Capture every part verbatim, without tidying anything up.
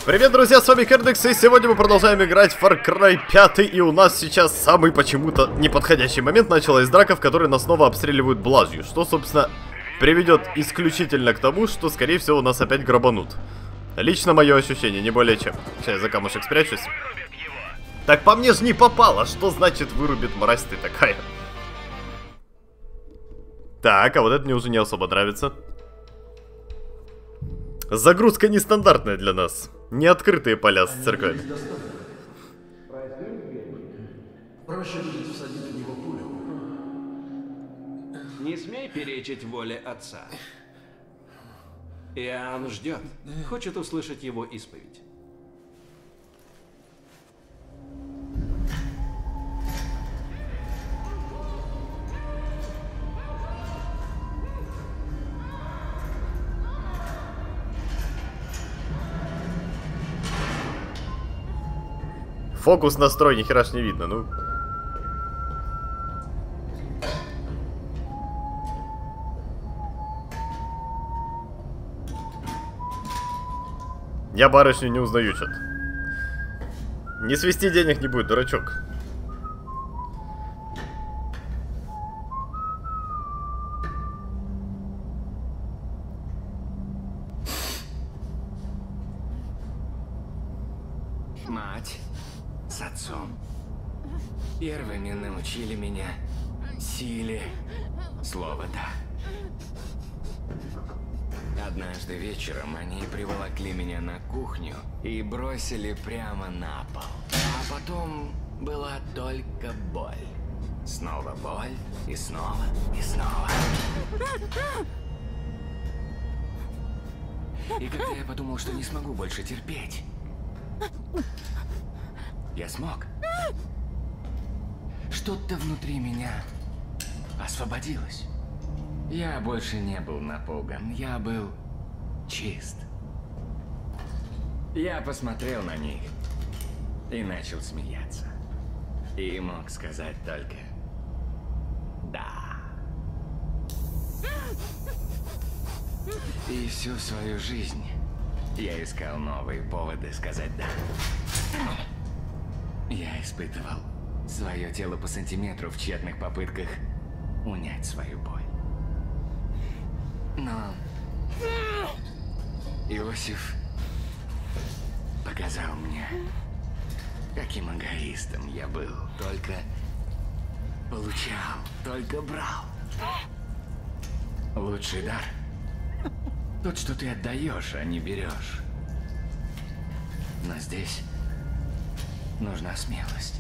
Привет, друзья, с вами Кердекс, и сегодня мы продолжаем играть в Far Cry пять, и у нас сейчас самый почему-то неподходящий момент. Началась драка, в которой нас снова обстреливают блажью, что, собственно, приведет исключительно к тому, что, скорее всего, нас опять грабанут. Лично мое ощущение, не более чем. Сейчас я за камушек спрячусь. Так по мне же не попало, что значит вырубит, мразь ты такая? Так, а вот это мне уже не особо нравится. Загрузка нестандартная для нас. Не открытые поля с церквями. Проще будет всадить в него пулю. Не смей перечить воле отца. Иоанн ждет. Хочет услышать его исповедь. Фокус настрой, нихера ж не видно, ну. Я барышню не узнаю, что-то. Не свести денег не будет, дурачок. Мать с отцом первыми научили меня силе слова «да». Однажды вечером они приволокли меня на кухню и бросили прямо на пол. А потом была только боль. Снова боль, и снова, и снова. И когда я подумал, что не смогу больше терпеть, я смог. Что-то внутри меня освободилось. Я больше не был напуган, я был чист. Я посмотрел на них и начал смеяться. И мог сказать только «да». И всю свою жизнь я искал новые поводы сказать «да». Я испытывал свое тело по сантиметру в тщетных попытках унять свою боль. Но Иосиф показал мне, каким эгоистом я был. Только получал, только брал. Лучший дар — тот, что ты отдаешь, а не берешь. Но здесь нужна смелость.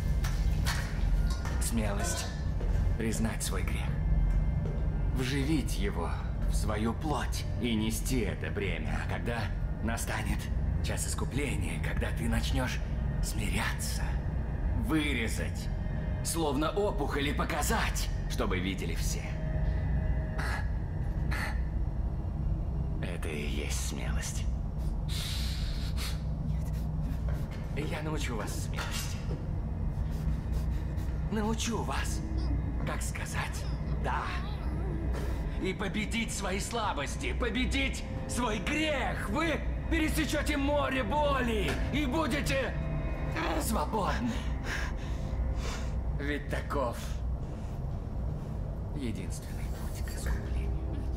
Смелость признать свой грех. Вживить его в свою плоть и нести это бремя. А когда настанет час искупления, когда ты начнешь смиряться, вырезать, словно опухоль, и показать, чтобы видели все. Это и есть смелость. Я научу вас смелости. Научу вас, как сказать «да». И победить свои слабости, победить свой грех. Вы пересечете море боли и будете свободны. Ведь таков единственный путь к искуплению.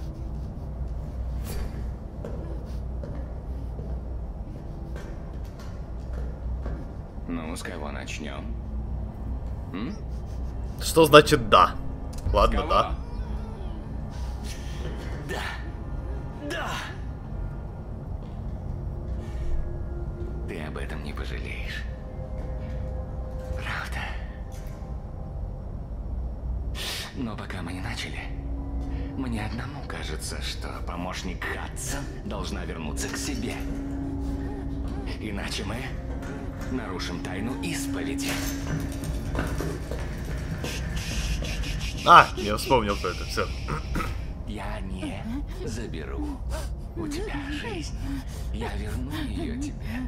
Ну, с кого начнем? М? Что значит «да»? Ладно, да. Да. Да. Ты об этом не пожалеешь. Правда. Но пока мы не начали, мне одному кажется, что помощник Хадсон должна вернуться к себе. Иначе мы нарушим тайну исповеди. А, я вспомнил про это, все. Я не заберу у тебя жизнь. Я верну ее тебе.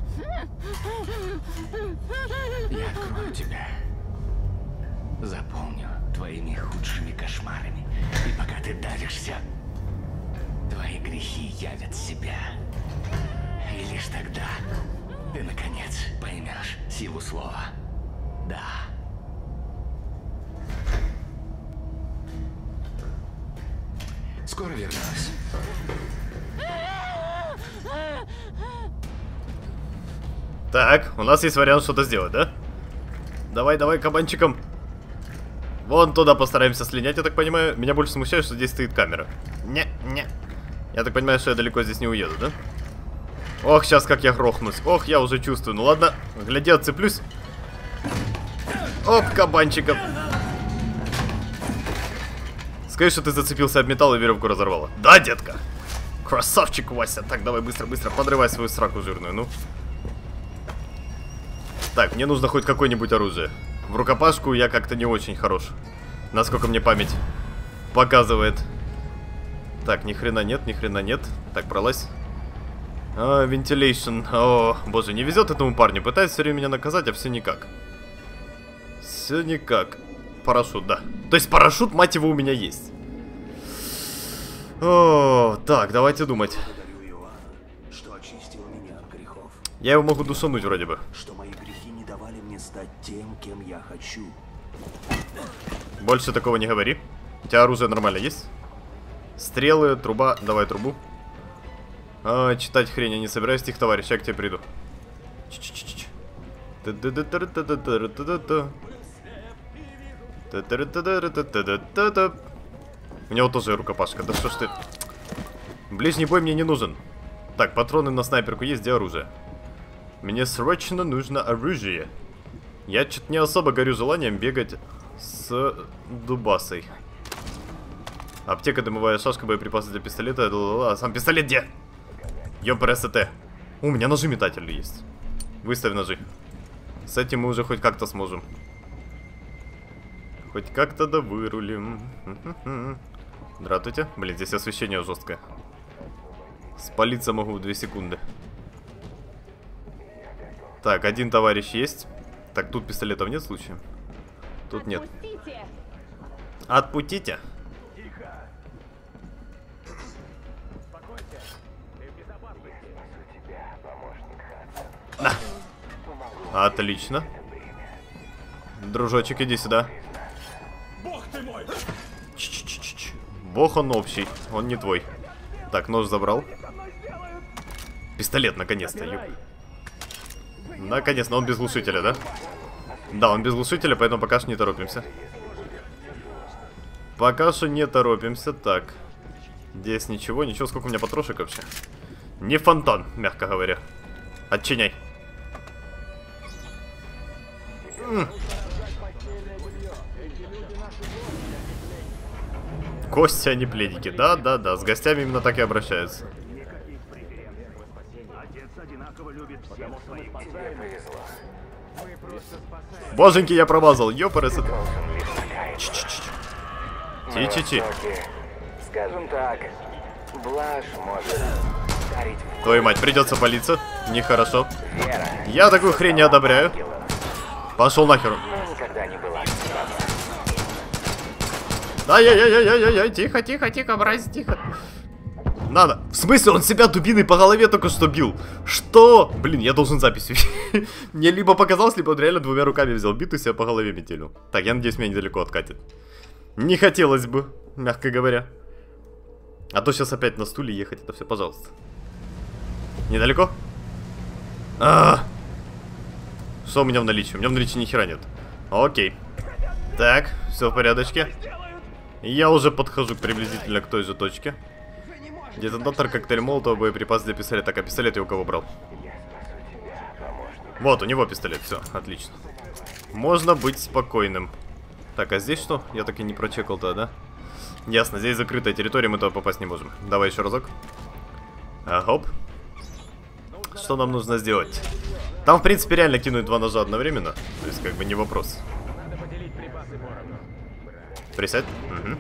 Я открою тебя. Заполню твоими худшими кошмарами. И пока ты давишься, твои грехи явят себя. И лишь тогда ты, наконец, поймешь силу слова. Да. Скоро вернусь. Так, у нас есть вариант что-то сделать, да? Давай, давай, кабанчиком. Вон туда постараемся слинять, я так понимаю. Меня больше смущает, что здесь стоит камера. Не, не. Я так понимаю, что я далеко здесь не уеду, да? Ох, сейчас как я грохнусь. Ох, я уже чувствую. Ну ладно, гляди, отцеплюсь. Оп, кабанчиком. Скажи, что ты зацепился об металл и веревку разорвала. Да, детка? Красавчик, Вася. Так, давай быстро-быстро подрывай свою сраку жирную, ну. Так, мне нужно хоть какое-нибудь оружие. В рукопашку я как-то не очень хорош. Насколько мне память показывает. Так, ни хрена нет, ни хрена нет. Так, пролазь. А, вентилейшн. О, боже, не везет этому парню. Пытается все время меня наказать, а все никак. Все никак. Парашют, да. То есть парашют, мать его, у меня есть. О, так, давайте думать. Что очистил меня от грехов. Я его могу душануть вроде бы. Что мои грехи не давали мне стать тем, кем я хочу. Больше такого не говори. У тебя оружие нормально есть? Стрелы, труба. Давай трубу. А, читать хрень я не собираюсь. Тихо, товарищ, я к тебе приду. Ч-ч-ч-ч. У него тоже рукопашка. Да что ж ты. Ближний бой мне не нужен. Так, патроны на снайперку есть, где оружие? Мне срочно нужно оружие. Я что-то не особо горю желанием бегать с дубасой. Аптека, дымовая шашка, боеприпасы для пистолета. А сам пистолет где? Ёпрст. У меня ножи метательные есть. Выставь ножи. С этим мы уже хоть как-то сможем. Хоть как-то да вырулим. Здравствуйте. Блин, здесь освещение жесткое. Спалиться могу в две секунды. Так, один товарищ есть. Так, тут пистолетов нет случая? Тут нет. Отпустите. На. Отлично. Дружочек, иди сюда. Бог ты мой! Ч-ч-ч-ч. Бог он общий, он не твой. Так, нож забрал. Пистолет, наконец-то. Наконец-то, он без глушителя, да? Да, он без глушителя, поэтому пока что не торопимся. Пока что не торопимся. Так. Здесь ничего, ничего. Сколько у меня патрошек вообще? Не фонтан, мягко говоря. Отчиняй. М. Кости, а не пледики. Да, да, да. С гостями именно так и обращаются. Боженьки, я промазал. Ёпарасы. Чи-чи-чи. Скажем так, блажь может дарить. Твою мать, придется палиться. Нехорошо. Я такую хрень не одобряю. Пошел нахер. Никогда не была. Ай-яй-яй-яй-яй-яй, тихо, тихо, тихо, мразь, тихо. Надо. В смысле, он себя дубиной по голове только что бил? Что? Блин, я должен запись. Мне либо показалось, либо он реально двумя руками взял биту и себя по голове метелю. Так, я надеюсь, меня недалеко откатит. Не хотелось бы, мягко говоря. А то сейчас опять на стуле ехать, это все, пожалуйста. Недалеко? А-а-а. Что у меня в наличии? У меня в наличии ни хера нет. Окей. Так, все в порядочке. Я уже подхожу приблизительно к той же точке. Детонатор, коктейль молотова, боеприпас для пистолета. Так, а пистолет я у кого брал? Вот, у него пистолет, все, отлично. Можно быть спокойным. Так, а здесь что? Я так и не прочекал-то, да? Ясно, здесь закрытая территория, мы туда попасть не можем. Давай еще разок. А, хоп. Что нам нужно сделать? Там, в принципе, реально кинуть два ножа одновременно. То есть, как бы, не вопрос. Присядь. Угу.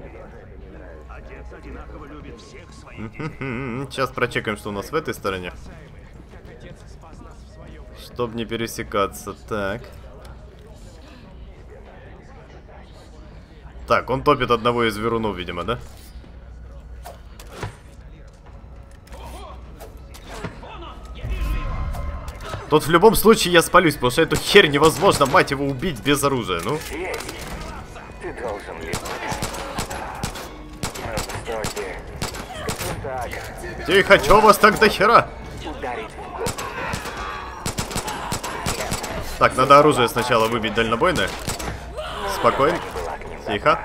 Сейчас прочекаем, что у нас в этой стороне. Чтоб не пересекаться. Так. Так, он топит одного из верунов, видимо, да? Тут в любом случае я спалюсь, потому что эту херь невозможно, мать его, убить без оружия, ну. Здесь ты должен лететь. На востоке. Скажем так. Тихо, чё у вас так до хера? Ударить в голову. Так, надо оружие сначала выбить дальнобойное. Спокойно. Тихо.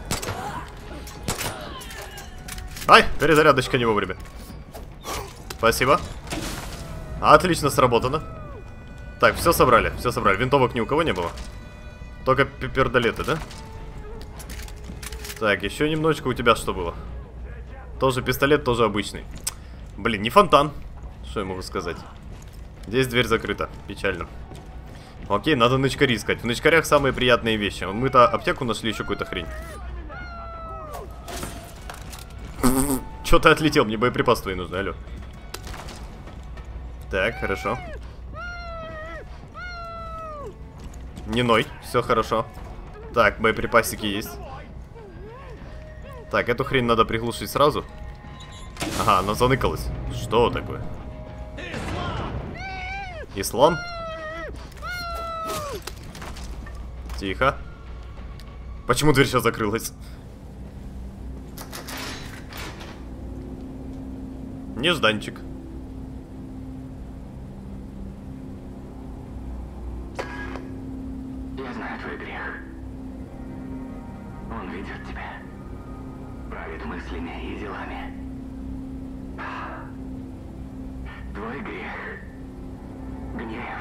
Ай, перезарядочка не вовремя. Спасибо. Отлично сработано. Так, все собрали, все собрали. Винтовок ни у кого не было. Только пипердолеты, да? Так, еще немножечко у тебя что было? Тоже пистолет, тоже обычный. Блин, не фонтан. Что я могу сказать? Здесь дверь закрыта. Печально. Окей, надо нычкари искать. В нычкарях самые приятные вещи. Мы-то аптеку нашли, еще какую-то хрень. Чё ты отлетел? Мне боеприпасы твои нужны, алло. Так, хорошо. Не ной, все хорошо. Так, боеприпасики есть. Так, эту хрень надо приглушить сразу. Ага, она заныкалась. Что такое? Ислам? Тихо. Почему дверь сейчас закрылась? Нежданчик. Я знаю твой грех. Он ведет тебя. Правит мыслями и делами. Твой грех. Гнев.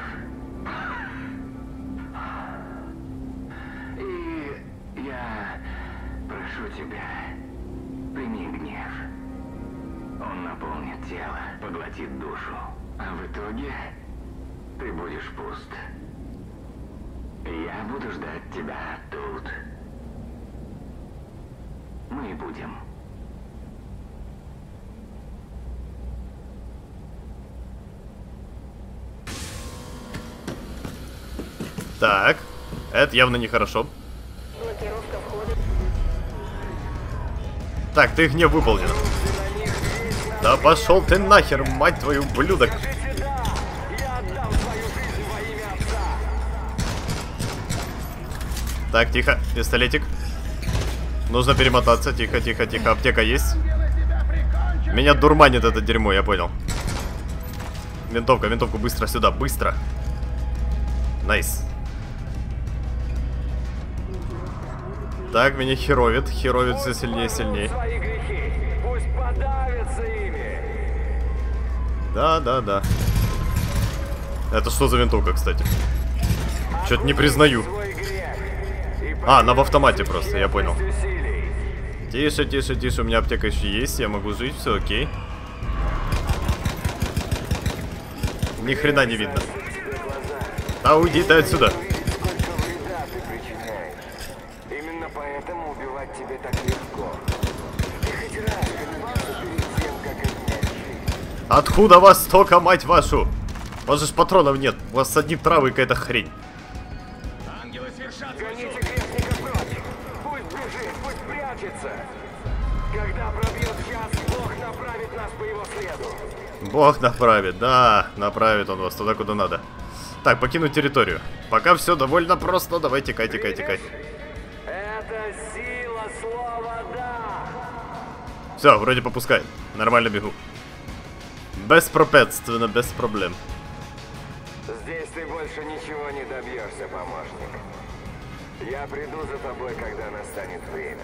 И я прошу тебя, прими гнев. Он наполнит тело, поглотит душу. А в итоге ты будешь пуст. Я буду ждать тебя тут. Мы будем. Так, это явно нехорошо. Так, ты гнев выполнен. Да пошел ты нахер, мать твою, ублюдок. Так, тихо, пистолетик. Нужно перемотаться, тихо, тихо, тихо. Аптека есть. Меня дурманит это дерьмо, я понял. Винтовка, винтовку быстро сюда, быстро. Найс. Так, меня херовит, херовит все сильнее и сильнее. Да, да, да. Это что за винтовка, кстати? Что-то не признаю. А, она в автомате просто, я понял. Тише, тише, тише, у меня аптека еще есть, я могу жить, все окей. Ни хрена не видно. А уйди ты отсюда. Именно поэтому убивать тебе так легко. Ты хоть раз колебался перед тем, как отнять жизнь? Откуда вас столько, мать вашу? У вас же патронов нет, у вас одни травы какая-то хрень. Гоните грешника прочь! Пусть бежит, пусть прячется! Когда пробьет час, Бог направит нас по его следу. Бог направит, да, направит он вас туда, куда надо. Так, покинуть территорию. Пока все довольно просто, давай текай, текай, текай. Это сила слова «да». Все, вроде попускает. Нормально бегу. Беспрепятственно, без проблем. Здесь ты больше ничего не добьешься, помощник. Я приду за тобой, когда настанет время.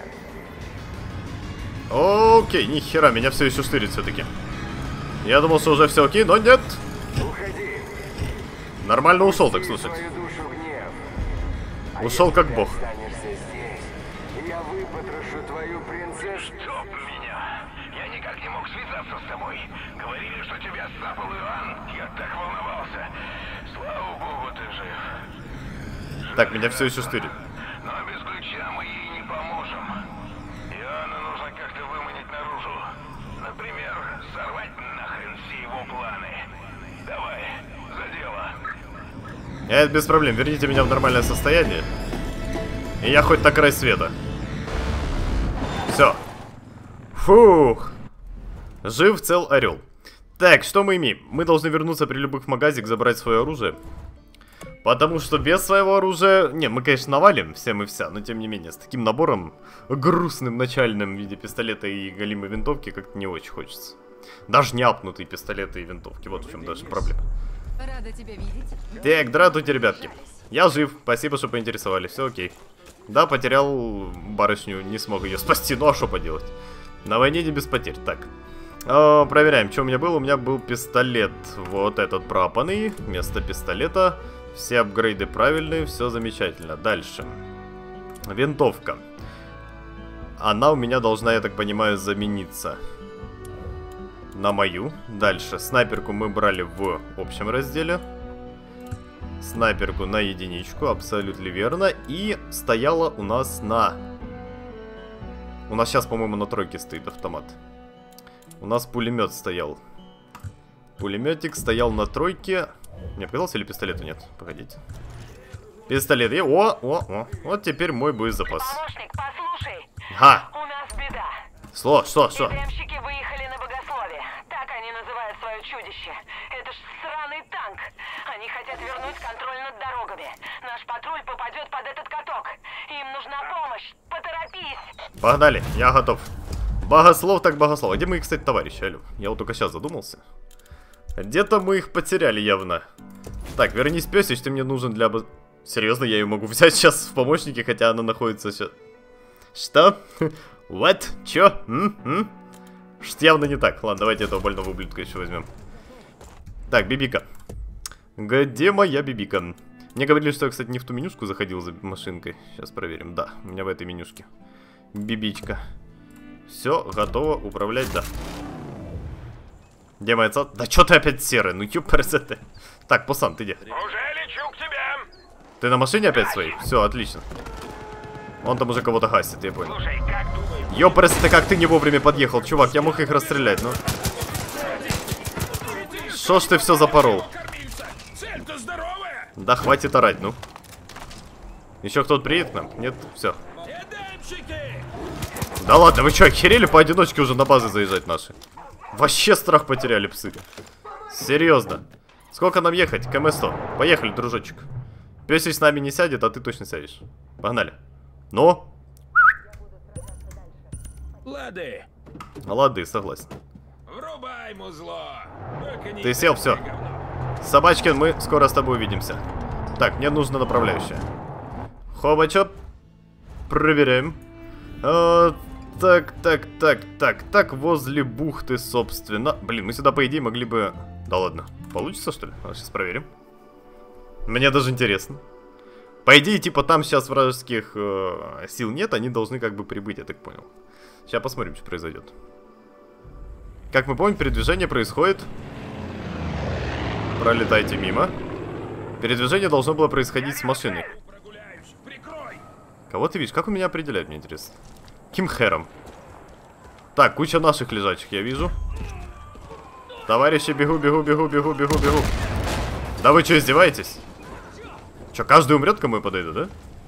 Окей, нихера, меня все еще штырит все-таки. Я думал, что уже все окей, но нет. Уходи. Нормально ушел, так слушать. Твою душу гнев. Ушел как бог. Останешься здесь. Я выпотрошу твою принцессу. Стоп меня! Я никак не мог связаться с тобой. Говорили, что тебя сцапал Иоанн. Я так волновался. Слава богу, ты жив. Так, меня все еще штырит. Но без ключа мы ей не поможем. Иоанна нужно как-то выманить наружу. Например, сорвать нахрен все его планы. Давай, за дело. Это без проблем, верните меня в нормальное состояние. И я хоть на край света. Все. Фух. Жив, цел, орел. Так, что мы имеем? Мы должны вернуться при любых магазинах, забрать свое оружие. Потому что без своего оружия... Не, мы, конечно, навалим всем и вся, но тем не менее, с таким набором грустным начальным в виде пистолета и голимой винтовки как-то не очень хочется. Даже не апнутые пистолеты и винтовки, вот в чем даже проблема. Рада тебя видеть. Так, здравствуйте, ребятки. Я жив, спасибо, что поинтересовались, все окей. Да, потерял барышню, не смог ее спасти, ну а что поделать? На войне не без потерь. Так, э, проверяем, что у меня было. У меня был пистолет, вот этот пропанный, вместо пистолета. Все апгрейды правильные, все замечательно. Дальше. Винтовка. Она у меня должна, я так понимаю, замениться на мою. Дальше. Снайперку мы брали в общем разделе. Снайперку на единичку, абсолютно верно. И стояла у нас на... У нас сейчас, по-моему, на тройке стоит автомат. У нас пулемет стоял. Пулеметик стоял на тройке. Мне показалось, или пистолета нет? Погодите. Пистолет. И... О, о, о. Вот теперь мой боезапас. Помощник, послушай. Ага. У нас беда. Что, что, что? Тюремщики выехали на богословие. Так они называют свое чудище. Это ж сраный танк. Они хотят вернуть контроль над дорогами. Наш патруль попадет под этот каток. Им нужна помощь. Поторопись. Погнали, я готов. Богослов так богослов. А где мои, кстати, товарищи? Алло. Я вот только сейчас задумался. Где-то мы их потеряли явно. Так, вернись, пёсич, ты мне нужен для... Серьезно, я ее могу взять сейчас в помощнике, хотя она находится сейчас... Что? What? Чё? М? М? Что явно не так. Ладно, давайте этого больного ублюдка еще возьмем. Так, бибика. Где моя бибика? Мне говорили, что я, кстати, не в ту менюшку заходил за машинкой. Сейчас проверим. Да, у меня в этой менюшке. Бибичка. Все, готово управлять, да. Где моя ца... Да чё ты опять серый? Ну ёпрст. Так, пацан, ты где? Уже лечу к тебе. Ты на машине опять своей? Все, отлично. Он там уже кого-то гасит, я понял. Слушай, как думаешь? Ёпрст, как ты не вовремя подъехал, чувак, я мог их расстрелять, ну. Шо ж ты все запорол? Цель-то здоровая. Да хватит орать, ну. Еще кто-то приедет к нам? Нет? Все. Да ладно, вы что, охерели поодиночке уже на базы заезжать наши? Вообще страх потеряли, псы. Серьезно. Сколько нам ехать? КМ сто. Поехали, дружочек. Пёсич с нами не сядет, а ты точно сядешь. Погнали. Ну? Лады. Лады, согласен. Врубай музло. Ты сел, все. Собачкин, мы скоро с тобой увидимся. Так, мне нужно направляющее. Хобачоп. Проверяем. А, так, так, так, так, так, возле бухты, собственно. Блин, мы сюда, по идее, могли бы... Да ладно, получится, что ли? А, сейчас проверим. Мне даже интересно. По идее, типа, там сейчас вражеских э, сил нет, они должны как бы прибыть, я так понял. Сейчас посмотрим, что произойдет. Как мы помним, передвижение происходит... Пролетайте мимо. Передвижение должно было происходить с машиной. Кого ты видишь? Как он меня определяет, мне интересно. Каким хером? Так, куча наших лежачих я вижу. Товарищи, бегу, бегу, бегу, бегу, бегу, бегу. Да вы что, издеваетесь? Че, каждый умрет, кому я подойду, да?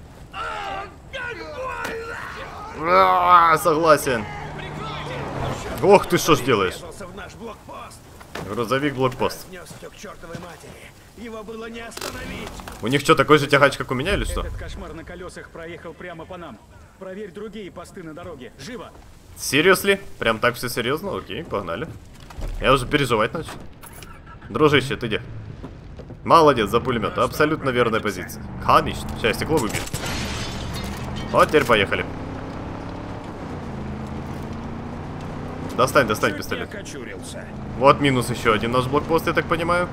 А, согласен. Ох ты, что ж делаешь? Грузовик блокпост. Его было не остановить. У них что, такой же тягач, как у меня, или что? Этот кошмар на колесах проехал прямо по нам. Проверь другие посты на дороге. Живо! Серьезно? Прям так все серьезно? Окей, погнали. Я уже переживать начал. Дружище, ты где? Молодец, за пулемет. Абсолютно верная позиция. Конечно. Сейчас стекло выбью. Вот теперь поехали. Достань, достань пистолет. Вот минус еще один наш блокпост, я так понимаю.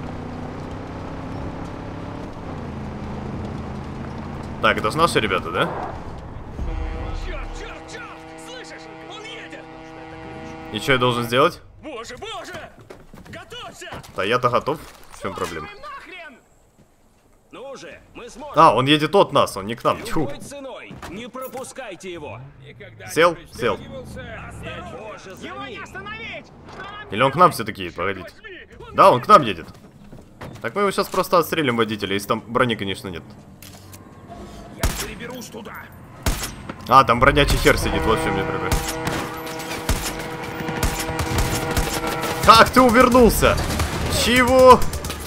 Так, это же наши ребята, да? Черт, черт, черт! Слышишь? Он едет! И что я должен сделать? Боже, боже! Готовься! Да я-то готов. В чем проблема? Нахрен! Ну же, мы сможем. А, он едет от нас, он не к нам. Тьфу. Любой ценой. Не пропускайте его. Сел? Сел. Его не остановить! Или он к нам все-таки едет? Погодите. Да, он к нам едет. Так мы его сейчас просто отстрелим водителя, если там брони, конечно, нет. Я переберусь туда. А, там бродячий хер сидит, вот в чем мне проблема. Как ты увернулся? Чего?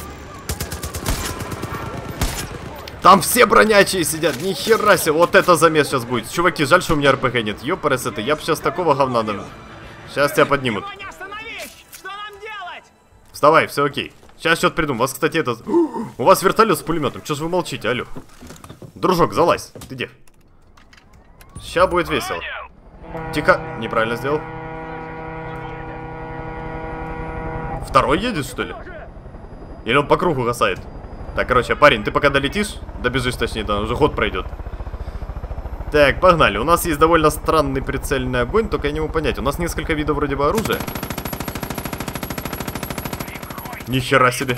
Там все бронячие сидят, ни хера себе. Вот это замес сейчас будет. Чуваки, жаль, что у меня РПГ нет. Ёпарас это, я бы сейчас такого говна дам. Сейчас тебя поднимут. Вставай, все окей. Сейчас что-то придумаю. У вас, кстати, это... У вас вертолет с пулеметом. Че ж вы молчите, алло? Дружок, залазь. Ты где? Сейчас будет весело. Тихо. Неправильно сделал. Второй едет, что ли? Или он по кругу гасает? Так, короче, парень, ты пока долетишь, добежишь, точнее, там уже ход пройдет. Так, погнали. У нас есть довольно странный прицельный огонь, только я не могу понять. У нас несколько видов вроде бы оружия. Нихера себе.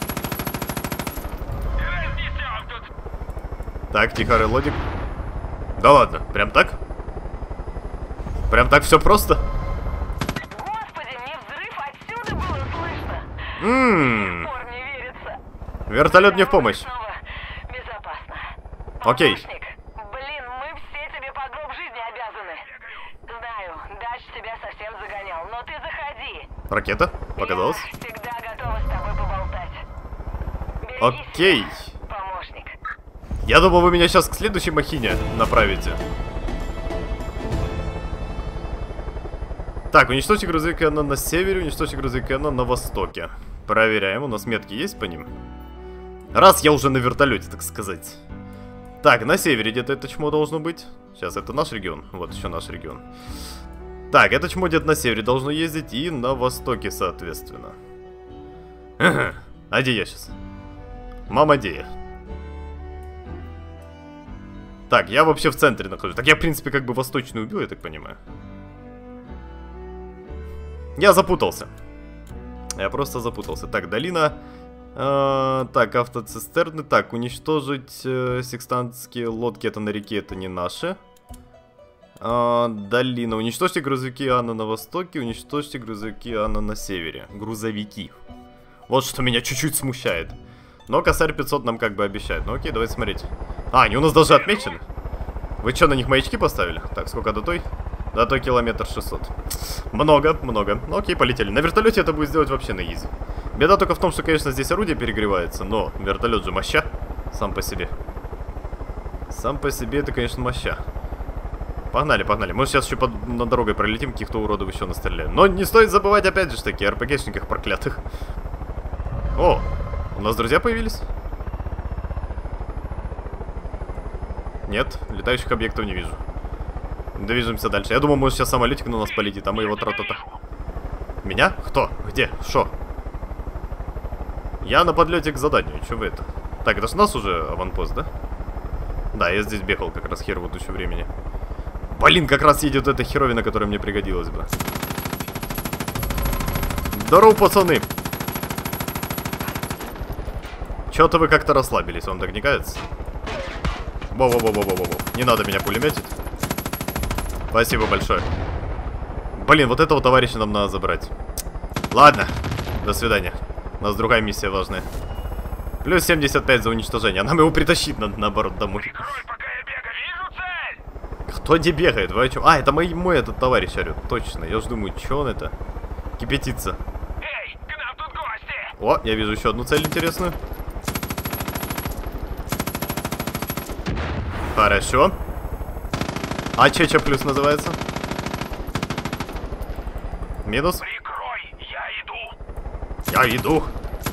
Так, тихо, релодик. Да ладно, прям так? Прям так все просто? Господи, мне взрыв отсюда было слышно. Ммм. До сих пор не верится. Вертолет не в помощь. Снова безопасно. Окей. Помощник, блин, мы все тебе по гроб жизни обязаны. Знаю, Дач тебя совсем загонял, но ты заходи. Ракета? Показалось? Я всегда готова с тобой поболтать. Берегись Окей. себя, помощник. Я думал, вы меня сейчас к следующей махине направите. Так, уничтожьте грузовик Анна на севере, уничтожьте грузовик Анна на востоке. Проверяем, у нас метки есть по ним? Раз я уже на вертолете, так сказать. Так, на севере где-то это чмо должно быть. Сейчас, это наш регион. Вот еще наш регион. Так, это чмо где-то на севере должно ездить и на востоке, соответственно. Ага. А где я сейчас? Мама, где я? Так, я вообще в центре нахожусь. Так я, в принципе, как бы восточный убил, я так понимаю. Я запутался. Я просто запутался. Так, долина. Э, так, автоцистерны. Так, уничтожить э, секстантские лодки. Это на реке, это не наши. Э, долина. Уничтожьте грузовики Анна на востоке. Уничтожьте грузовики Анна на севере. Грузовики. Вот что меня чуть-чуть смущает. Но косарь пятьсот нам как бы обещает. Ну окей, давайте смотреть. А, они у нас даже отмечены. Вы что, на них маячки поставили? Так, сколько до той? До той километр шестьсот. Много, много. Ну окей, полетели. На вертолете это будет сделать вообще на изи. Беда только в том, что, конечно, здесь орудие перегревается. Но вертолет же моща. Сам по себе. Сам по себе это, конечно, моща. Погнали, погнали. Мы сейчас еще под, на дорогой пролетим, каких-то уродов еще настреляем. Но не стоит забывать, опять же, таки, РПГшниках проклятых. О, у нас друзья появились? Нет, летающих объектов не вижу. Движемся дальше. Я думал, может сейчас самолетик на нас полетит, а мы его тра-та-та. Меня? Кто? Где? Шо? Я на подлете к заданию. Че вы это? Так, это ж нас уже аванпост, да? Да, я здесь бегал как раз хер вот еще времени. Блин, как раз едет эта херовина, которая мне пригодилась бы. Здорово, пацаны. Чё-то вы как-то расслабились, вам так не кажется? Во-во-во-во-во-во. Не надо меня пулеметить. Спасибо большое. Блин, вот этого товарища нам надо забрать. Ладно, до свидания. У нас другая миссия важная. Плюс семьдесят пять за уничтожение. А нам его притащить надо, наоборот, домой. Прикрой, пока я бегаю, вижу цель! Кто не бегает? Вы о чем? А, это мой, мой этот товарищ орёт. Точно. Я же думаю, что он это? Кипятится. Эй, к нам тут гости! О, я вижу еще одну цель интересную. Хорошо. А Чеча плюс называется? Минус. Прикрой, я иду. Я иду.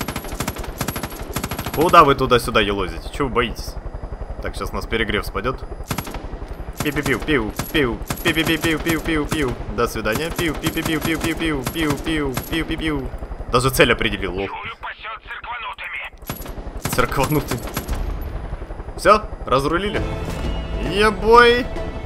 Куда вы туда-сюда елозите? Чего вы боитесь? Так, сейчас у нас перегрев спадет. Пиу-пиу-пиу, пиу, пиу, пиу-пиу-пиу, пиу-пиу-пиу. До свидания. Пиу-пиу-пиу-пиу-пиу, пиу-пиу, пиу-пиу-пиу. Даже цель определил, лох. Чую, пасет церкванутыми. Церкванутый. Все, разрулили. Ебой.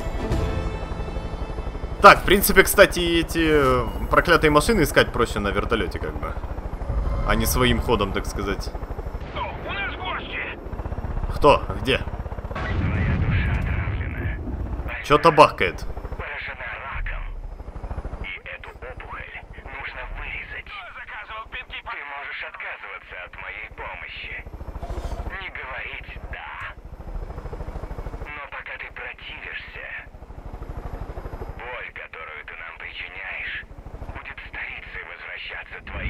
Так, в принципе, кстати, эти проклятые машины искать проще на вертолете, как бы. А не своим ходом, так сказать. О, у нас гости. Кто? Где? Твоя душа отравлена. Чё-то бахкает. Поражена раком. И эту опухоль нужно вырезать. Кто заказывал бинты? Ты можешь отказываться от моей помощи. Не говорить «да». Но пока ты противишься, боль, которую ты нам причиняешь, будет стариться и возвращаться твоей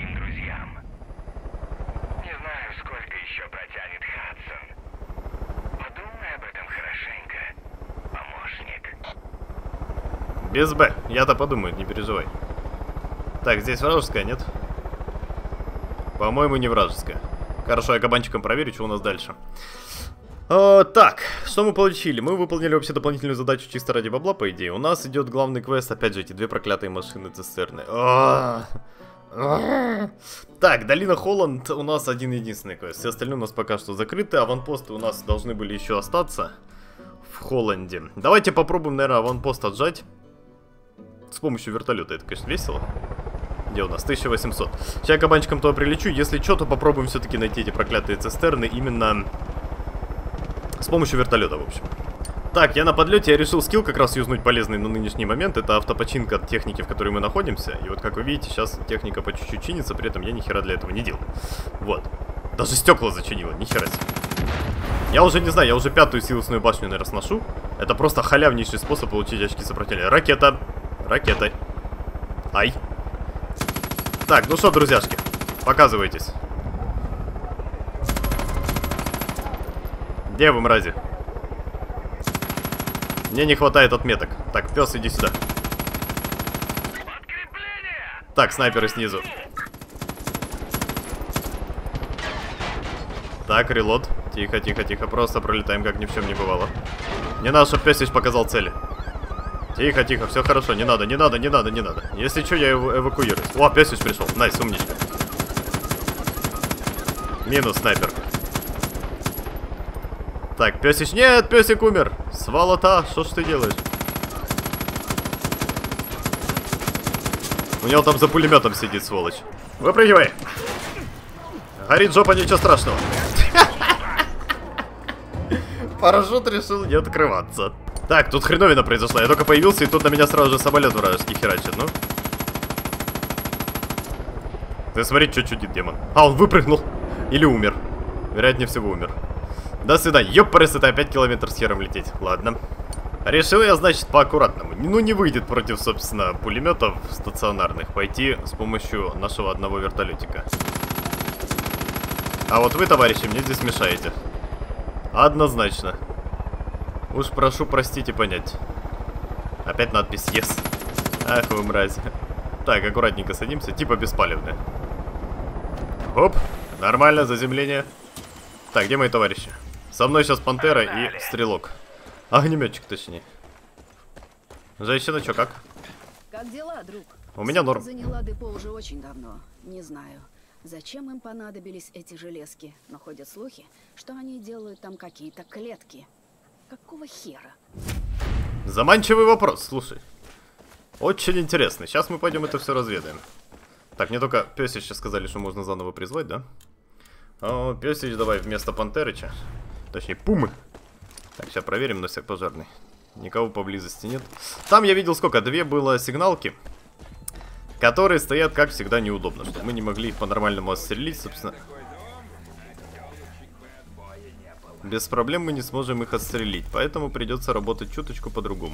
Без Б. Я-то подумаю, не переживай. Так, здесь вражеская, нет? По-моему, не вражеская. Хорошо, я кабанчиком проверю, что у нас дальше. О, так, что мы получили? Мы выполнили вообще дополнительную задачу чисто ради бабла, по идее. У нас идет главный квест, опять же, эти две проклятые машины цистерны. Так, долина Холланд у нас один единственный квест. Все остальные у нас пока что закрыты. Аванпосты у нас должны были еще остаться в Холланде. Давайте попробуем, наверное, аванпост отжать с помощью вертолета. Это, конечно, весело. Где у нас? тысяча восемьсот. Сейчас я кабанчиком туда прилечу. Если что, то попробуем все-таки найти эти проклятые цистерны именно с помощью вертолета, в общем. Так, я на подлете, я решил скилл как раз юзнуть полезный на нынешний момент. Это автопочинка техники, в которой мы находимся. И вот, как вы видите, сейчас техника по чуть-чуть чинится, при этом я ни хера для этого не делал. Вот. Даже стекла зачинило, ни хера себе. Я уже не знаю, я уже пятую силосную башню, наверное, сношу. Это просто халявнейший способ получить очки сопротивления. Ракета. Ракета. Ай. Так, ну что, друзьяшки, показывайтесь. Где вы, мрази? Мне не хватает отметок. Так, пес, иди сюда. Так, снайперы снизу. Так, релот. Тихо, тихо, тихо. Просто пролетаем, как ни в чем не бывало. Не надо, чтобы песич показал цели. Тихо, тихо, все хорошо. Не надо, не надо, не надо, не надо. Если что, я эв эвакуируюсь. О, песич пришел. Найс, умничка. Минус снайпер. Так, песич. Нет, песик умер. Сволота, что ж ты делаешь? У него там за пулеметом сидит, сволочь. Выпрыгивай. Горит жопа, ничего страшного. Парашют решил не открываться. Так, тут хреновина произошла. Я только появился, и тут на меня сразу же самолет вражеский херачит, ну. Ты смотри, что чудит демон. А, он выпрыгнул. Или умер. Вероятнее всего умер. До свидания. Ёпарас, это опять километр с хером лететь. Ладно. Решил я, значит, по-аккуратному. Ну, не выйдет против, собственно, пулеметов стационарных пойти с помощью нашего одного вертолетика. А вот вы, товарищи, мне здесь мешаете. Однозначно. Уж прошу простить и понять. Опять надпись «Yes». Ах вы мрази. Так, аккуратненько садимся, типа беспалевные. Оп, нормально, заземление. Так, где мои товарищи? Со мной сейчас пантера и стрелок. Огнеметчик, точнее. Женщина, чё, как? Как дела, друг? У меня норм. Заняла депо уже очень давно. Не знаю, зачем им понадобились эти железки, но ходят слухи, что они делают там какие-то клетки. Какого хера? Заманчивый вопрос, слушай. Очень интересно. Сейчас мы пойдем это все разведаем. Так, мне только Пёсич сейчас сказали, что можно заново призвать, да? О, Пёсич, давай вместо Пантерыча. Точнее, Пумы. Так, сейчас проверим на всяк пожарный. Никого поблизости нет. Там я видел сколько? Две было сигналки, которые стоят, как всегда, неудобно, чтобы мы не могли их по-нормальному отстрелить, собственно. Без проблем мы не сможем их отстрелить, поэтому придется работать чуточку по-другому.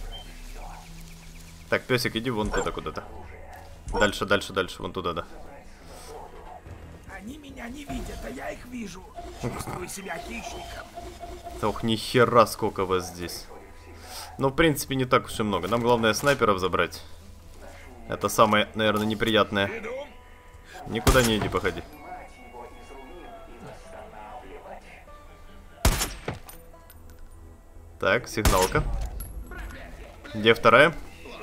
Так, песик, иди вон туда куда-то. Дальше, дальше, дальше, вон туда, да. Они меня не видят, а я их вижу. Чувствую себя хищником. Ох, нихера сколько вас здесь. Ну, в принципе, не так уж и много. Нам главное снайперов забрать. Это самое, наверное, неприятное. Никуда не иди, походи. Так, сигналка. Где вторая?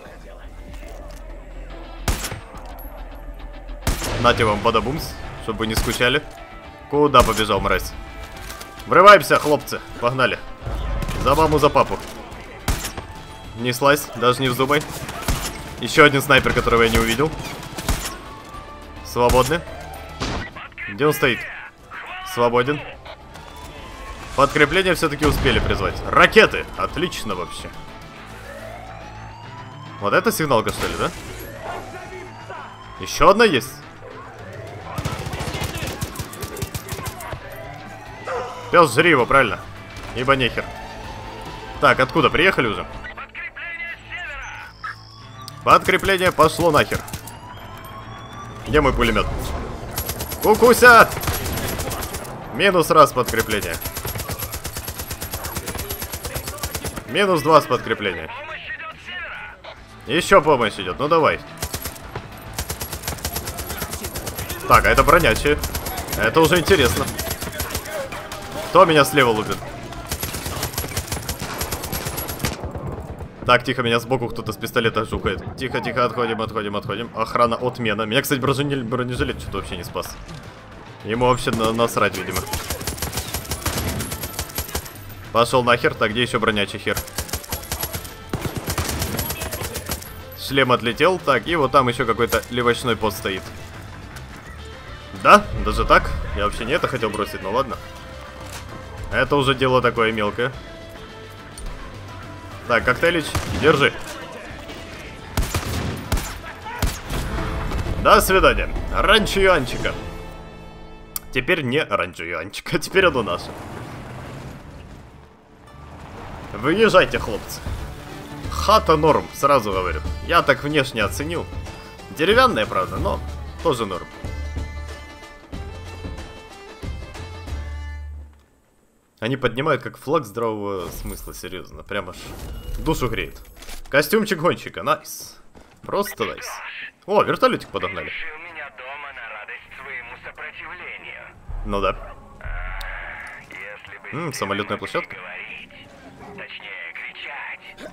Нате вам бадабумс, чтобы вы не скучали. Куда побежал, мразь? Врываемся, хлопцы, погнали. За маму, за папу. Не слазь, даже не вздумай. Еще один снайпер, которого я не увидел. Свободны. Где он стоит? Свободен. Подкрепление все-таки успели призвать. Ракеты! Отлично вообще. Вот это сигналка, что ли, да? Еще одна есть. Пес, жри его, правильно? Ибо нехер. Так, откуда? Приехали уже? Подкрепление пошло нахер. Где мой пулемет? Кукуся! Минус раз подкрепление. Минус два с подкрепления. Еще помощь идет, ну давай. Так, а это бронячие. Это уже интересно. Кто меня слева лупит? Так, тихо, меня сбоку кто-то с пистолета жукает. Тихо, тихо, отходим, отходим, отходим. Охрана отмена. Меня, кстати, бронежилет, бронежилет что-то вообще не спас. Ему вообще на насрать, видимо. Пошел нахер. Так, где еще бронячий хер? Шлем отлетел. Так, и вот там еще какой-то левочной пост стоит. Да, даже так. Я вообще не это хотел бросить, ну ладно. Это уже дело такое мелкое. Так, коктейлич, держи. До свидания. Ранчо Янчика. Теперь не Ранчо Янчика, теперь оно наше. Выезжайте, хлопцы. Хата норм, сразу говорю. Я так внешне оценил. Деревянная, правда, но тоже норм. Они поднимают как флаг здравого смысла, серьезно. Прям аж душу греет. Костюмчик гонщика, найс. Просто найс. О, вертолетик подогнали. меня дома на радость своему сопротивлению. Ну да. А, если бы М, самолетная площадка. говорить, точнее кричать,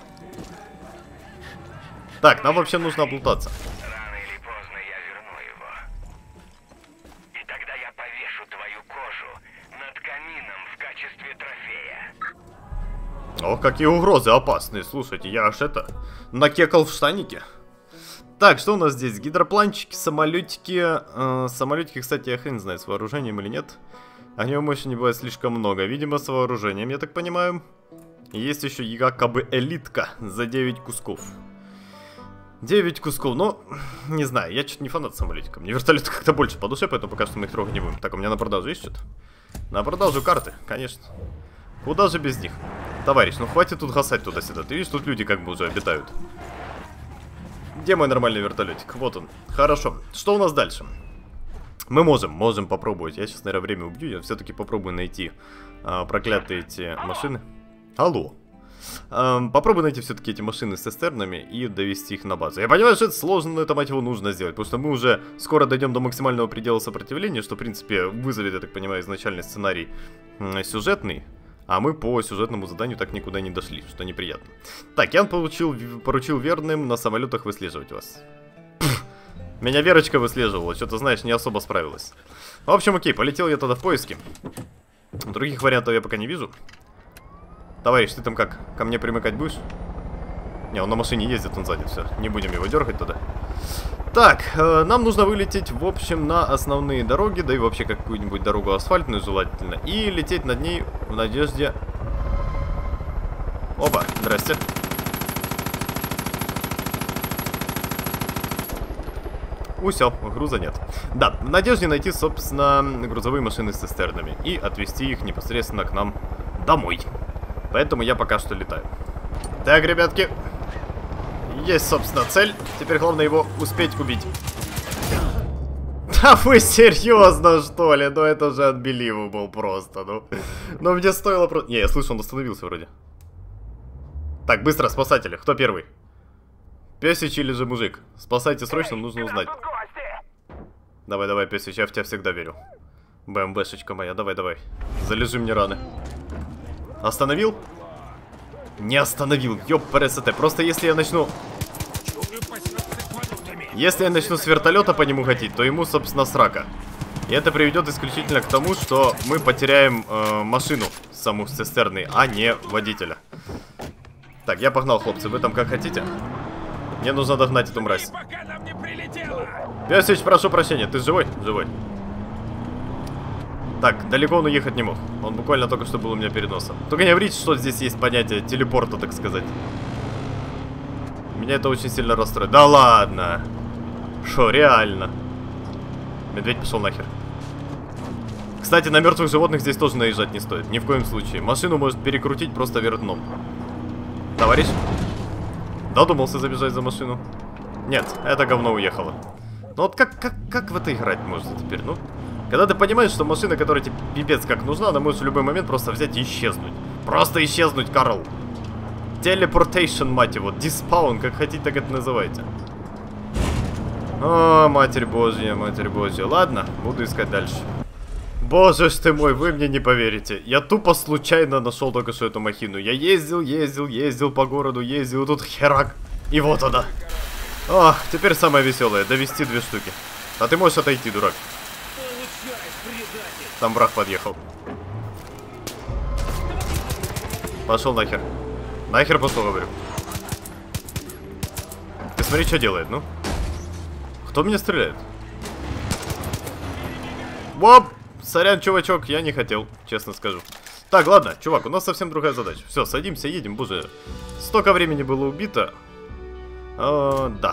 Так, нам вообще нужно облутаться. рано или поздно я верну его. И тогда я повешу твою кожу над камином в качестве трофея. Ох, какие угрозы опасные. Слушайте, я аж это накекал в штанике. Так, что у нас здесь? Гидропланчики, самолетики. Э, самолетики, кстати, я хрен знает, с вооружением или нет. Огневой мощи не бывает слишком много. Видимо, с вооружением, я так понимаю. И есть еще якобы элитка за девять кусков. девять кусков, но не знаю, я что-то не фанат самолетика. Мне вертолеты как-то больше по душе, поэтому пока что мы их трогать не будем. Так, у меня на продажу есть что-то? На продажу карты, конечно. Куда же без них? Товарищ, ну хватит тут гасать туда-сюда. Ты видишь, тут люди как бы уже обитают. Где мой нормальный вертолетик? Вот он. Хорошо. Что у нас дальше? Мы можем, можем попробовать. Я сейчас, наверное, время убью. Я все-таки попробую найти а, проклятые эти машины. Алло. А, попробую найти все-таки эти машины с цистернами и довести их на базу. Я понимаю, что это сложно, но это, мать его, нужно сделать. Потому что мы уже скоро дойдем до максимального предела сопротивления, что, в принципе, вызовет, я так понимаю, изначальный сценарий сюжетный. А мы по сюжетному заданию так никуда не дошли, что неприятно. Так, я получил, поручил верным на самолетах выслеживать вас. Пфф, меня Верочка выслеживала, что-то, знаешь, не особо справилась. В общем, окей, полетел я тогда в поиски. Других вариантов я пока не вижу. Товарищ, ты там как, ко мне примыкать будешь? Не, он на машине ездит, он сзади, все, не будем его дергать тогда. Так, э, нам нужно вылететь, в общем, на основные дороги, да и вообще какую-нибудь дорогу асфальтную желательно, и лететь над ней в надежде... Опа, здрасте. Усё, груза нет. Да, в надежде найти, собственно, грузовые машины с цистернами и отвезти их непосредственно к нам домой. Поэтому я пока что летаю. Так, ребятки. Есть, собственно, цель. Теперь главное его успеть убить. Да вы серьезно, что ли? Ну это же unbelievable просто, ну. Но мне стоило просто... Не, я слышу, он остановился вроде. Так, быстро, спасатели. Кто первый? Песич или же мужик? Спасайте срочно, нужно узнать. Давай, давай, Песич, я в тебя всегда верю. БМВшечка моя, давай, давай. Залежи мне раны. Остановил? Не остановил, ёппересете. Просто если я начну... Если я начну с вертолета по нему хотеть, то ему, собственно, срака. И это приведет исключительно к тому, что мы потеряем э, машину саму с цистерной, а не водителя. Так, я погнал, хлопцы, вы там как хотите. Мне нужно догнать эту мразь. Песич, прошу прощения, ты живой? Живой. Так, далеко он уехать не мог. Он буквально только что был у меня перед носом. Только не говорите, что здесь есть понятие телепорта, так сказать. Меня это очень сильно расстроит. Да ладно. Шо, реально. Медведь пошел нахер. Кстати, на мертвых животных здесь тоже наезжать не стоит. Ни в коем случае. Машину может перекрутить просто вверх дном. Товарищ? Додумался забежать за машину. Нет, это говно уехало. Ну вот как, как, как в это играть можно теперь, ну? Когда ты понимаешь, что машина, которая тебе пипец как нужна, она может в любой момент просто взять и исчезнуть. Просто исчезнуть, Карл. Телепортейшн, мать его. Диспаун, как хотите, так это называйте. О, Матерь Божья, Матерь Божья. Ладно, буду искать дальше. Боже ж ты мой, вы мне не поверите. Я тупо случайно нашел только что эту махину. Я ездил, ездил, ездил по городу, ездил, тут херак. И вот она. О, теперь самое веселое, довести две штуки. А ты можешь отойти, дурак. Там враг подъехал. Пошел нахер. Нахер пошел, говорю. Ты смотри, что делает, ну. Кто меня стреляет? Воп! Сорян, чувачок, я не хотел, честно скажу. Так, ладно, чувак, у нас совсем другая задача. Все, садимся, едем, боже. Столько времени было убито. А, да.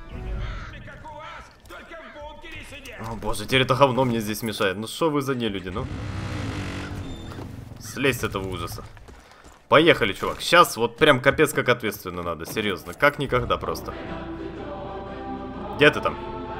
О, боже, теперь это говно мне здесь мешает. Ну что вы за нелюди, ну? Слезь с этого ужаса. Поехали, чувак. Сейчас вот прям капец как ответственно надо, серьезно. Как никогда просто. Где ты там?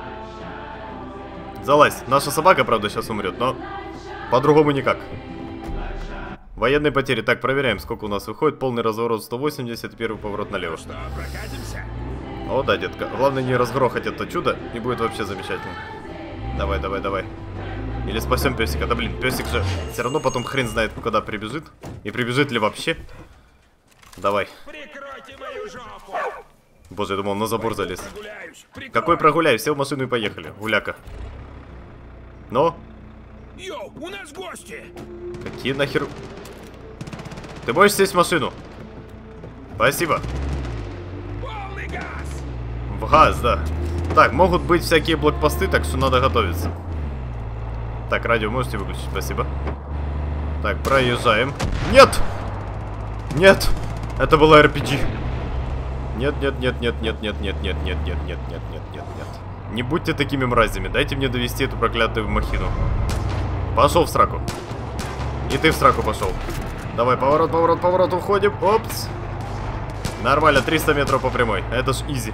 Залазь. Наша собака, правда, сейчас умрет, но по-другому никак. Военные потери. Так, проверяем, сколько у нас выходит. Полный разворот сто восемьдесят, первый поворот налево. Что, прокатимся? О, да, детка. Главное не разгрохать это чудо, и будет вообще замечательно. Давай, давай, давай. Или спасем песика. Да блин, песик же все равно потом хрен знает, куда прибежит. И прибежит ли вообще. Давай. Прикройте мою жопу. Боже, я думал, он на забор залез. Какой прогуляюсь? Сел в машину и поехали. Гуляка. Но? Йоу, у нас гости. Какие нахер? Ты можешь сесть в машину? Спасибо. Полный газ. В газ, да. Так, могут быть всякие блокпосты, так что надо готовиться. Так, радио можете выключить, спасибо. Так, проезжаем. Нет! Нет! Это была эр пи джи. Нет, нет, нет, нет, нет, нет, нет, нет, нет, нет, нет, нет, нет, нет, нет. Не будьте такими мразями. Дайте мне довести эту проклятую махину. Пошел в сраку. И ты в сраку пошел. Давай, поворот, поворот, поворот, уходим. Опс. Нормально, триста метров по прямой. Это ж изи.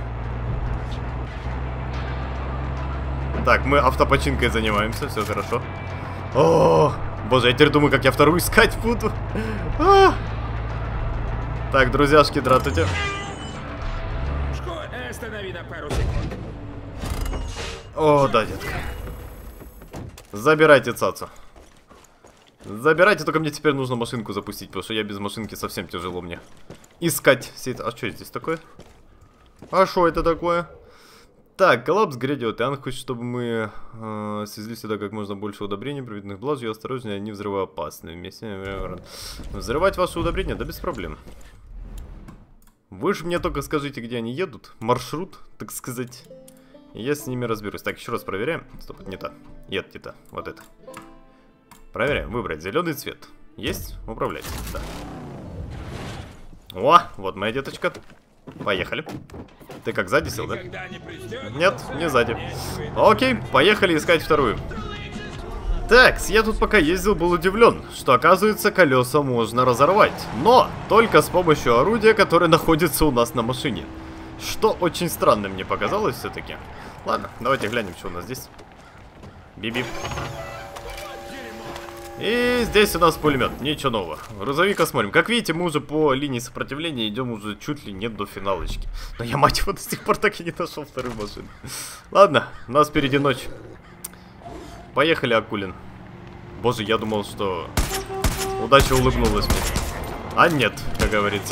Так, мы автопочинкой занимаемся, все хорошо. О, боже, я теперь думаю, как я вторую искать буду. А! Так, друзьяшки, дратуйте. Останови на пару секунд. О, да, детка. Забирайте цацу. Забирайте, только мне теперь нужно машинку запустить, потому что я без машинки совсем тяжело мне искать сеть. А что здесь такое? А что это такое? Так, коллапс грядет. Иоанн хочет, чтобы мы э, свезли сюда как можно больше удобрений, проведенных блажью, осторожнее, они взрывоопасны. Вместе взрывать ваши удобрения, да без проблем. Вы же мне только скажите, где они едут. Маршрут, так сказать. И я с ними разберусь. Так, еще раз проверяем. Стоп, это не та. Нет, не та. Вот это. Проверяем. Выбрать зеленый цвет. Есть? Управлять. Да. О, вот моя деточка. Поехали. Ты как, сзади сел, да? Нет, не сзади. Окей, поехали искать вторую. Так, я тут пока ездил, был удивлен, что оказывается колеса можно разорвать. Но только с помощью орудия, которое находится у нас на машине. Что очень странно мне показалось все-таки. Ладно, давайте глянем, что у нас здесь. Биби. И здесь у нас пулемет, ничего нового. Грузовик осмотрим. Как видите, мы уже по линии сопротивления идем уже чуть ли не до финалочки. Но я, мать его, до сих пор так и не нашел вторую машину. Ладно, у нас впереди ночь. Поехали, Акулин. Боже, я думал, что удача улыбнулась мне. А нет, как говорится.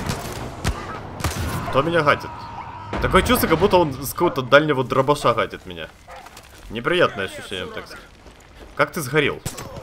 Кто меня гатит? Такое чувство, как будто он с какого-то дальнего дробаша гатит меня. Неприятное ощущение, так сказать. Как ты сгорел?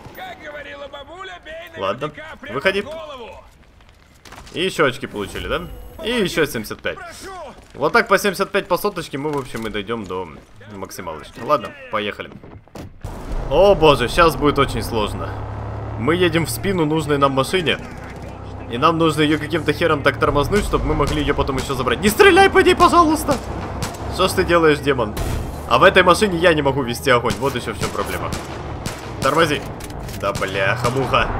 Ладно, выходи. И еще очки получили, да? И еще семьдесят пять. Вот так по семьдесят пять по соточке мы, в общем, и дойдем до максималочки. Ладно, поехали. О боже, сейчас будет очень сложно. Мы едем в спину нужной нам машине. И нам нужно ее каким-то хером так тормознуть, чтобы мы могли ее потом еще забрать. Не стреляй по ней, пожалуйста! Что ж ты делаешь, демон? А в этой машине я не могу вести огонь. Вот еще в чем проблема. Тормози. Да бляха-муха.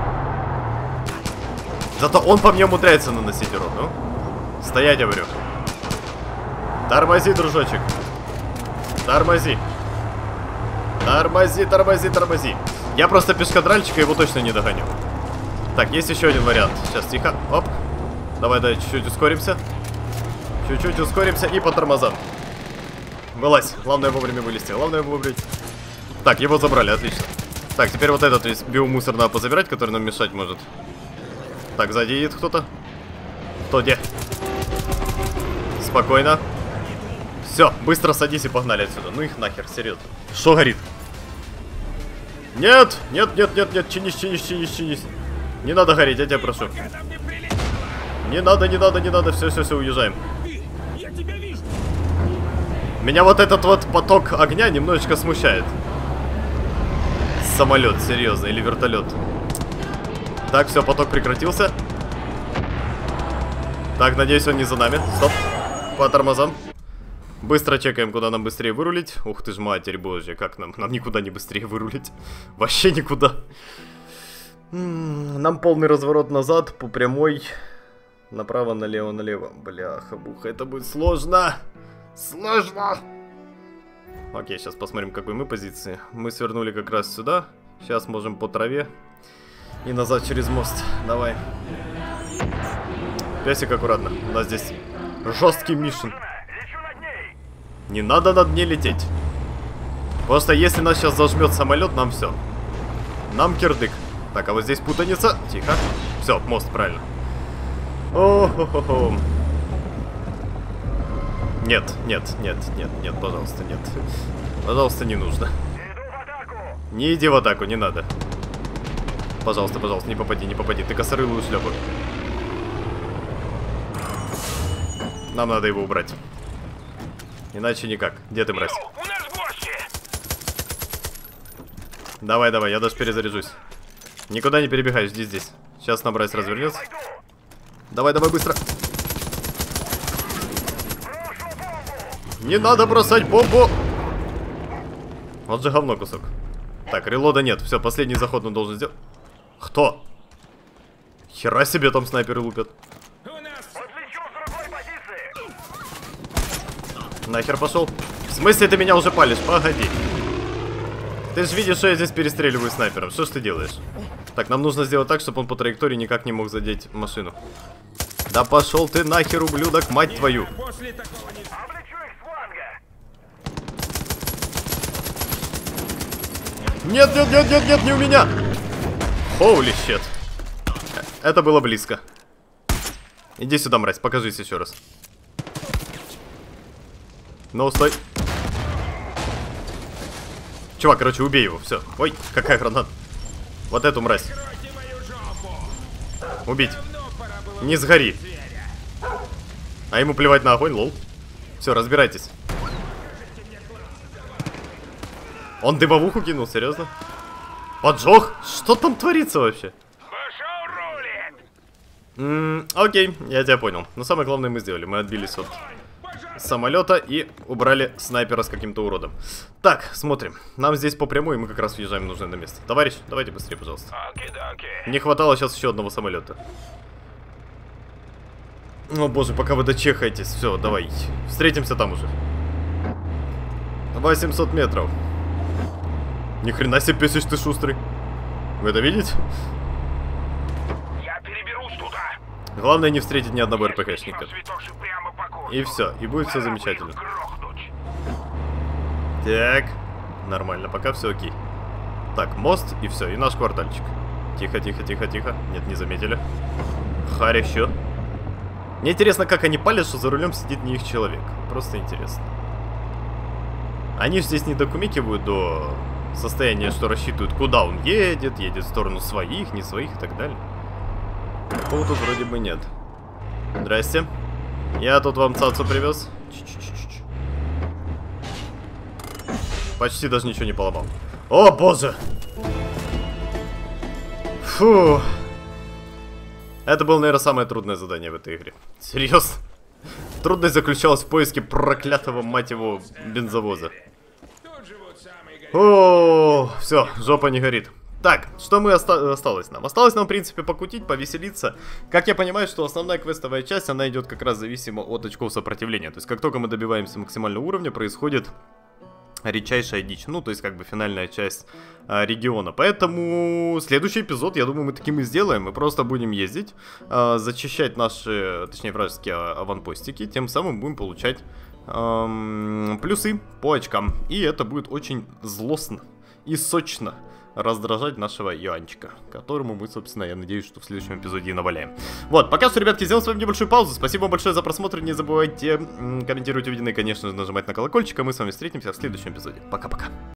Зато он по мне умудряется наносить урон, ну. Стоять, говорю. Тормози, дружочек. Тормози. Тормози, тормози, тормози. Я просто пешкадральчика его точно не догоню. Так, есть еще один вариант. Сейчас, тихо. Оп. Давай, давай, чуть-чуть ускоримся. Чуть-чуть ускоримся и по тормозам. Вылазь. Главное вовремя вылезти. Главное вовремя. Так, его забрали, отлично. Так, теперь вот этот весь биомусор надо позабирать, который нам мешать может. Так, сзади едет кто-то. Кто где? Спокойно. Все, быстро садись и погнали отсюда. Ну их нахер, серьезно. Что горит? Нет, нет, нет, нет, нет, чинись, чинись, чинись, чинись. Не надо гореть, я тебя прошу. Не надо, не надо, не надо, все, все, все, уезжаем. Меня вот этот вот поток огня немножечко смущает. Самолет, серьезно, или вертолет. Так, все, поток прекратился. Так, надеюсь, он не за нами. Стоп. По тормозам. Быстро чекаем, куда нам быстрее вырулить. Ух ты ж, матерь божья, как нам? Нам никуда не быстрее вырулить. Вообще никуда. Нам полный разворот назад, по прямой. Направо, налево, налево. Бляха-буха, это будет сложно. Сложно. Окей, сейчас посмотрим, какой мы позиции. Мы свернули как раз сюда. Сейчас можем по траве. И назад через мост. Давай. Песик, аккуратно. У нас здесь жесткий мишен. Не надо над ней лететь. Просто если нас сейчас зажмет самолет, нам все. Нам кирдык. Так, а вот здесь путаница. Тихо. Все, мост, правильно. О-хо-хо-хо. Нет, нет, нет, нет, нет, пожалуйста, нет. Пожалуйста, не нужно. Не иди в атаку, не надо. Пожалуйста, пожалуйста, не попади, не попади. Ты косорылую шляпу. Нам надо его убрать. Иначе никак. Где ты, мразь? Давай, давай, я даже перезаряжусь. Никуда не перебегай, жди здесь. Сейчас нам мразь развернется. Давай, давай, быстро. Не надо бросать бомбу. Вот же говно кусок. Так, релода нет. Все, последний заход он должен сделать. Кто? Хера себе там снайперы лупят. Нахер пошел. В смысле ты меня уже палишь? Погоди. Ты же видишь, что я здесь перестреливаю снайпером. Что ж ты делаешь? Так, нам нужно сделать так, чтобы он по траектории никак не мог задеть машину. Да пошел ты нахер, ублюдок, мать твою. Нет, нет, нет, нет, нет, не у меня. Holy shit. Это было близко. Иди сюда, мразь, покажись еще раз. Ну, стой. Чувак, короче, убей его, все. Ой, какая граната. Вот эту мразь. Убить. Не сгори. А ему плевать на огонь, лол. Все, разбирайтесь. Он дымовуху кинул, серьезно? Поджог? Что там творится вообще? М-м, окей, я тебя понял. Но самое главное мы сделали. Мы отбились от самолета и убрали снайпера с каким-то уродом. Так, смотрим. Нам здесь по прямой, мы как раз въезжаем в нужное место. Товарищ, давайте быстрее, пожалуйста. Не хватало сейчас еще одного самолета. О боже, пока вы дочехаетесь. Все, давай. Встретимся там уже. восемьсот метров. Ни хрена себе, песич, ты шустрый. Вы это видите? Я переберусь туда. Главное не встретить ни одного РПГшника. И все, и будет все замечательно. Так, нормально, пока все окей. Так, мост и все, и наш квартальчик. Тихо, тихо, тихо, тихо. Нет, не заметили. Хорошо. Мне интересно, как они палят, что за рулем сидит не их человек. Просто интересно. Они же здесь не докумекивают до состояния, что рассчитывают, куда он едет, едет в сторону своих, не своих и так далее. Такого тут вроде бы нет. Здрасте. Я тут вам цацу привез. Ч-ч-ч-ч. Почти даже ничего не поломал. О, боже! Фу. Это было, наверное, самое трудное задание в этой игре. Серьезно? Трудность заключалась в поиске проклятого, мать его, бензовоза. О, все, жопа не горит. Так, что мы оста осталось нам? Осталось нам, в принципе, покутить, повеселиться. Как я понимаю, что основная квестовая часть, она идет как раз зависимо от очков сопротивления. То есть, как только мы добиваемся максимального уровня, происходит редчайшая дичь. Ну, то есть, как бы, финальная часть а, региона. Поэтому следующий эпизод, я думаю, мы таким и сделаем. Мы просто будем ездить, а, зачищать наши, точнее, вражеские аванпостики. Тем самым будем получать а, плюсы по очкам. И это будет очень злостно и сочно раздражать нашего Иоанчика, которому мы, собственно, я надеюсь, что в следующем эпизоде и наваляем. Вот, пока что, ребятки, сделаем с вами небольшую паузу. Спасибо вам большое за просмотр. Не забывайте комментировать увиденное, конечно же, нажимать на колокольчик. А мы с вами встретимся в следующем эпизоде. Пока-пока.